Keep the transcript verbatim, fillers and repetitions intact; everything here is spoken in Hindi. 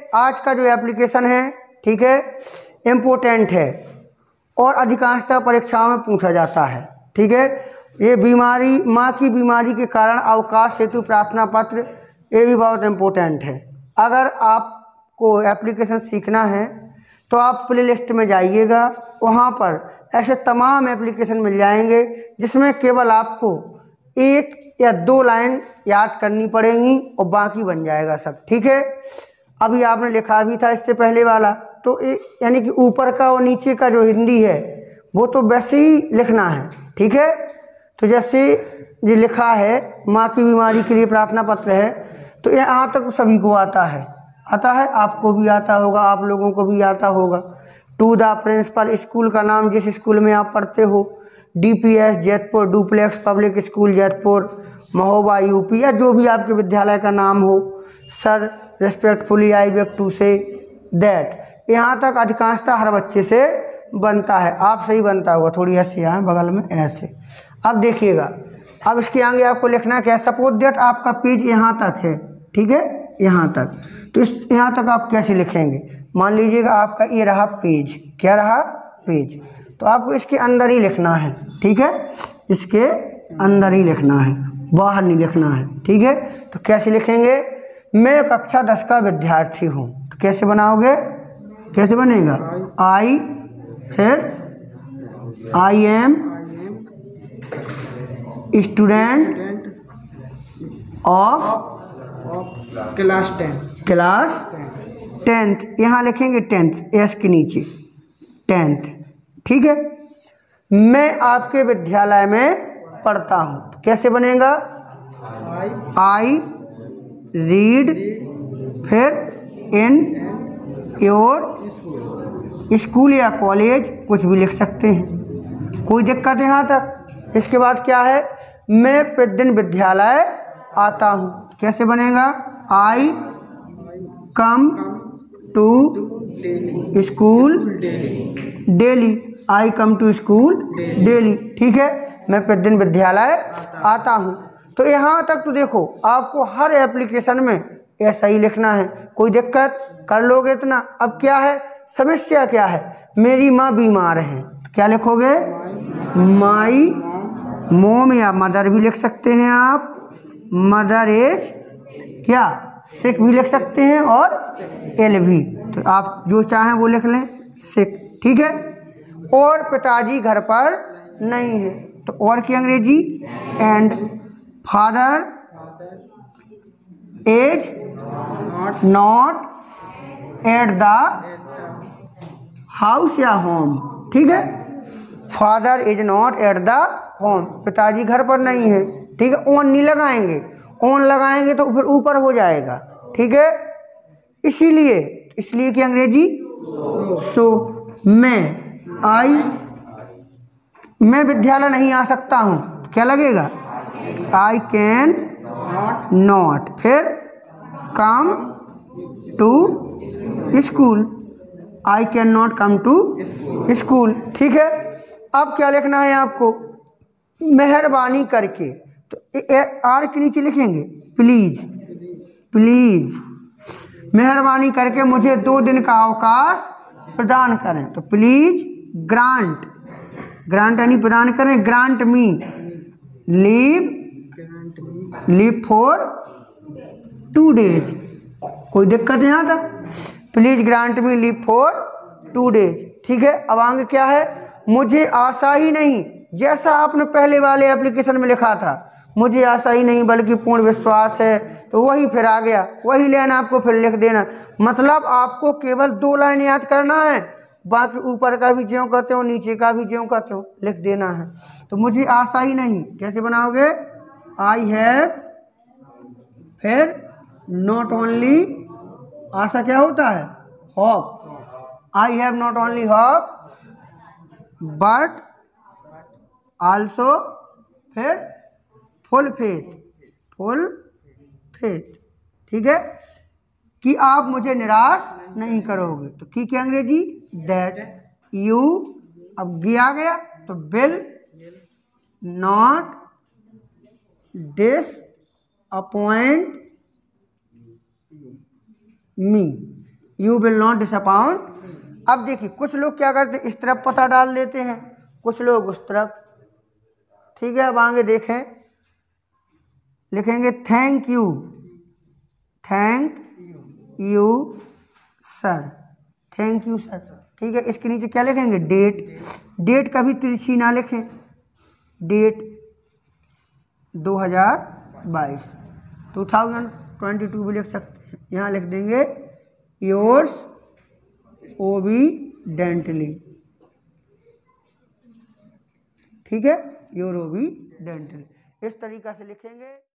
आज का जो एप्लीकेशन है, ठीक है, इम्पोर्टेंट है और अधिकांशतः परीक्षाओं में पूछा जाता है। ठीक है, ये बीमारी, माँ की बीमारी के कारण अवकाश हेतु प्रार्थना पत्र, ये भी बहुत इम्पोर्टेंट है। अगर आपको एप्लीकेशन सीखना है तो आप प्ले लिस्ट में जाइएगा, वहाँ पर ऐसे तमाम एप्लीकेशन मिल जाएंगे जिसमें केवल आपको एक या दो लाइन याद करनी पड़ेंगी और बाकी बन जाएगा सब। ठीक है, अभी आपने लिखा भी था इससे पहले वाला, तो यानी कि ऊपर का और नीचे का जो हिंदी है वो तो वैसे ही लिखना है। ठीक है, तो जैसे ये लिखा है माँ की बीमारी के लिए प्रार्थना पत्र है, तो यहाँ तक सभी को आता है, आता है, आपको भी आता होगा, आप लोगों को भी आता होगा। टू द प्रिंसिपल, स्कूल का नाम जिस स्कूल में आप पढ़ते हो, D P S Jaitpur, duplex public school Jaitpur, Mahoba UP, या जो भी आपके विद्यालय का नाम हो। Sir respectfully I beg to say that, यहाँ तक अधिकांशतः हर बच्चे से बनता है। आप सही बनता होगा, थोड़ी ऐसे यहाँ बगल में ऐसे। अब देखिएगा, अब इसके आगे आपको लिखना क्या है। सपोज दैट आपका पेज यहाँ तक है, ठीक है, यहाँ तक, तो इस यहाँ तक आप कैसे लिखेंगे। मान लीजिएगा आपका ये रहा पेज, क्या रहा, पेज, तो आपको इसके अंदर ही लिखना है। ठीक है, इसके अंदर ही लिखना है, बाहर नहीं लिखना है। ठीक है, तो कैसे लिखेंगे। मैं कक्षा दस का विद्यार्थी हूँ, तो कैसे बनाओगे, कैसे बनेगा। आई, फिर I am student of class ten, class tenth, यहाँ लिखेंगे टेंथ, एस के नीचे टेंथ। ठीक है, मैं आपके विद्यालय में पढ़ता हूँ, तो कैसे बनेगा। आई रीड, फिर इन योर स्कूल या कॉलेज, कुछ भी लिख सकते हैं, कोई दिक्कत है यहाँ तक। इसके बाद क्या है, मैं प्रतिदिन विद्यालय आता हूँ, कैसे बनेगा। I come to school daily, I come to school daily. ठीक है, मैं प्रतिदिन विद्यालय आता हूँ। तो यहाँ तक तो देखो, आपको हर एप्लीकेशन में ऐसा ही लिखना है, कोई दिक्कत, कर लोगे इतना। अब क्या है, समस्या क्या है, मेरी माँ बीमार है, तो क्या लिखोगे, माई मोम, या मदर भी लिख सकते हैं आप, मदर इज क्या, सिक भी लिख सकते हैं, और एल भी, तो आप जो चाहें वो लिख लें, सिक। ठीक है, और पिताजी घर पर नहीं है, तो और की अंग्रेजी and father is not at the house या होम। ठीक है, father is not at the home, पिताजी घर पर नहीं है। ठीक है, ऑन नहीं लगाएंगे, ऑन लगाएंगे तो फिर ऊपर हो जाएगा। ठीक है, इसीलिए इसलिए कि अंग्रेजी सो, मैं आई, मैं विद्यालय नहीं आ सकता हूँ, तो क्या लगेगा, आई कैन नॉट, फिर come to school, I can not come to school. ठीक है, अब क्या लिखना है आपको, मेहरबानी करके, तो आर के नीचे लिखेंगे प्लीज, प्लीज मेहरबानी करके मुझे दो दिन का अवकाश प्रदान करें, तो प्लीज ग्रांट, ग्रांट यानी प्रदान करें, grant me leave, leave for two days, कोई दिक्कत है यहाँ तक, please grant me leave for two days. ठीक है, अब आगे क्या है, मुझे आशा ही नहीं, जैसा आपने पहले वाले एप्लीकेशन में लिखा था, मुझे आशा ही नहीं बल्कि पूर्ण विश्वास है, तो वही फिर आ गया, वही लाइन आपको फिर लिख देना। मतलब आपको केवल दो लाइन याद करना है, बाकी ऊपर का भी ज्यों कहते हो, नीचे का भी ज्यों कहते हो लिख देना है। तो मुझे आशा ही नहीं, कैसे बनाओगे, आई हैव, फिर नॉट ओनली, आशा क्या होता है, hope, I have not only hope but also, फिर फुल फेथ, फुल फेथ। ठीक है, कि आप मुझे निराश नहीं करोगे, तो की क्या अंग्रेजी, दैट यू, अब गया गया तो will not disappoint me, you will not disappoint. अब देखिए कुछ लोग क्या करते हैं, इस तरफ पता डाल देते हैं, कुछ लोग उस तरफ। ठीक है, अब आगे देखें, लिखेंगे thank you, thank you sir, thank you sir. ठीक है, इसके नीचे क्या लिखेंगे, डेट। डेट कभी तिरछी ना लिखें, डेट दो हज़ार बाईस, टू थाउजेंड ट्वेंटी टू भी लिख सकते हैं। यहाँ लिख देंगे योर्स ओबीडेंटली। ठीक है, योर ओबीडेंटली, इस तरीका से लिखेंगे।